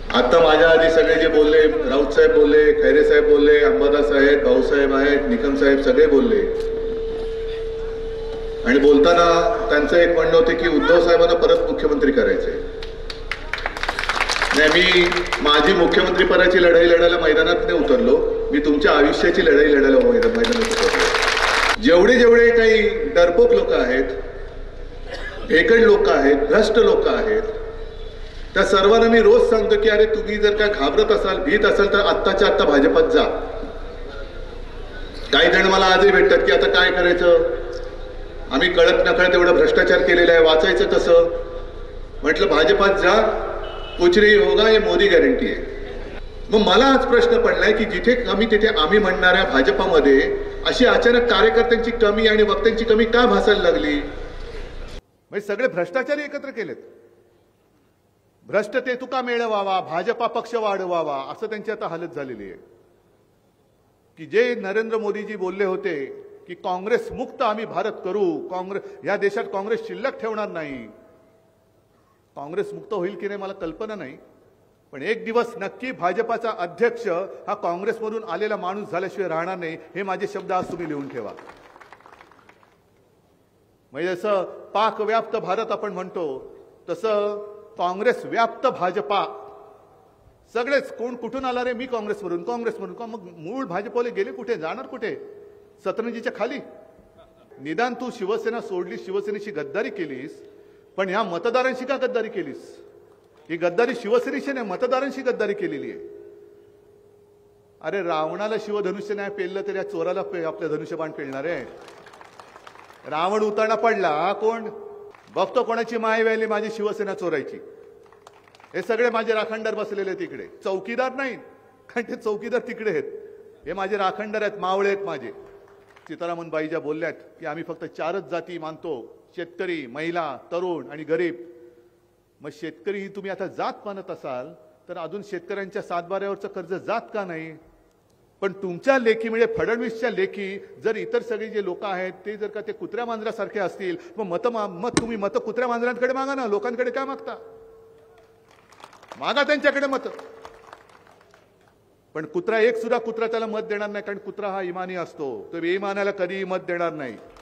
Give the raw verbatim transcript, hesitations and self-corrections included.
आता माझ्या आधी सगळे जे बोलले, राऊत साहेब बोलले, खैरे साहेब बोलले, अंबादास साहेब, भाऊसाहेब आहेत, निकम साहेब सगळे बोलले आणि बोलताना त्यांचं एक म्हणणं होते की उद्धव साहेबांना परत मुख्यमंत्री करायचे. नाही, मी माझी मुख्यमंत्री पदाची लढाई लढायला मैदानात नाही उतरलो, मी तुमच्या आयुष्याची लढाई लढायला मैदानात उतरलो. जेवढे जेवढे काही डरपोक लोक आहेत, भेकड लोक आहेत, भ्रष्ट लोक आहेत, त्या सर्वांना मी रोज सांगतो की अरे तुम्ही जर का घाबरत असाल, भीत असाल तर आत्ताच्या आत्ता भाजपात जा. काही जण मला आजही भेटतात की आता काय करायचं, आम्ही कळत नकळत एवढा भ्रष्टाचार केलेला आहे, वाचायचं कसं. म्हटलं भाजपात जा, कुछ नहीं होगा, हे मोदी गॅरंटी आहे. मग मला आज प्रश्न पडलाय की जिथे कमी तिथे आम्ही म्हणणाऱ्या भाजपामध्ये अशी अचानक कार्यकर्त्यांची कमी आणि वक्त्यांची कमी का भासायला लागली. म्हणजे सगळे भ्रष्टाचारी एकत्र केलेत. भ्रष्टते तुका मिळवावा, भाजपा पक्ष वाढवावा, असं त्यांची आता हालत झालेली आहे. की जे नरेंद्र मोदीजी बोलले होते की काँग्रेस मुक्त आम्ही भारत करू, काँग्रेस या देशात काँग्रेस शिल्लक ठेवणार नाही. काँग्रेस मुक्त होईल की नाही मला कल्पना नाही, पण एक दिवस नक्की भाजपाचा अध्यक्ष हा काँग्रेसमधून आलेला माणूस झाल्याशिवाय राहणार नाही. हे माझे शब्द आज तुम्ही लिहून ठेवा. म्हणजे जसं पाकव्याप्त भारत आपण म्हणतो तसं काँग्रेस व्याप्त भाजपा. सगळेच कोण कुठून आला रे, मी काँग्रेसमधून, काँग्रेसमधून. मग मूळ भाजपवाले गेले कुठे, जाणार कुठे, सतरंजीच्या खाली. निदान तू शिवसेना सोडली, शिवसेनेशी गद्दारी केलीस, पण ह्या मतदारांशी का गद्दारी केलीस. ही गद्दारी शिवसेनेशी नाही, मतदारांशी गद्दारी केलेली आहे. अरे रावणाला शिवधनुष्य नाही पेललं तर या चोराला आपल्या धनुष्यबाण पेलणार आहे. रावण उताना पडला, कोण बघतो कोणाची माय व्हायली, माझी शिवसेना चोरायची. हे सगळे माझे राखणदार बसलेले तिकडे, चौकीदार नाही, कारण ते चौकीदार तिकडे आहेत. हे माझे राखणदार आहेत, मावळे आहेत माझे. सीतारामनबाई ज्या बोलल्यात की आम्ही फक्त चारच जाती मानतो, शेतकरी, महिला, तरुण आणि गरीब. मग शेतकरी ही तुम्ही आता जात मानत असाल तर अजून शेतकऱ्यांच्या सातबाऱ्यावरचं कर्ज जात का नाही. पण तुमच्या लेखी म्हणजे फडणवीसच्या लेखी जर इतर सगळे जे लोक आहेत ते जर का ते कुत्र्या मांजरासारखे असतील, मग मत मत तुम्ही मत कुत्र्या मांजरांकडे मागा ना, लोकांकडे काय मागता. मागा त्यांच्याकडे मत. पण कुत्रा एक सुद्धा कुत्रा त्याला मत देणार नाही, कारण कुत्रा हा इमानी असतो, तो बेईमानाला कधीही मत देणार नाही.